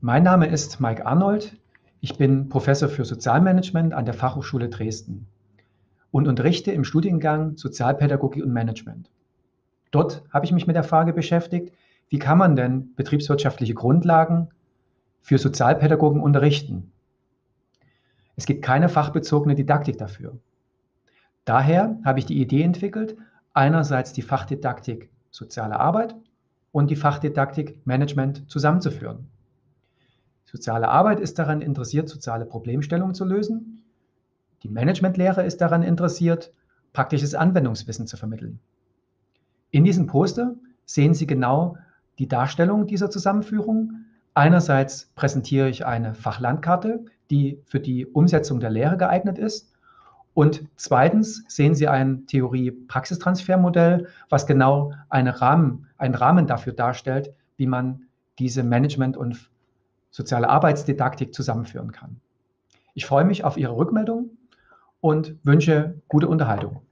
Mein Name ist Mike Arnold. Ich bin Professor für Sozialmanagement an der Fachhochschule Dresden und unterrichte im Studiengang Sozialpädagogik und Management. Dort habe ich mich mit der Frage beschäftigt, wie kann man denn betriebswirtschaftliche Grundlagen für Sozialpädagogen unterrichten? Es gibt keine fachbezogene Didaktik dafür. Daher habe ich die Idee entwickelt, einerseits die Fachdidaktik Soziale Arbeit und die Fachdidaktik Management zusammenzuführen. Soziale Arbeit ist daran interessiert, soziale Problemstellungen zu lösen. Die Managementlehre ist daran interessiert, praktisches Anwendungswissen zu vermitteln. In diesem Poster sehen Sie genau die Darstellung dieser Zusammenführung. Einerseits präsentiere ich eine Fachlandkarte, die für die Umsetzung der Lehre geeignet ist. Und zweitens sehen Sie ein Theorie-Praxistransfermodell, was genau einen Rahmen dafür darstellt, wie man diese Management- und soziale Arbeitsdidaktik zusammenführen kann. Ich freue mich auf Ihre Rückmeldung und wünsche gute Unterhaltung.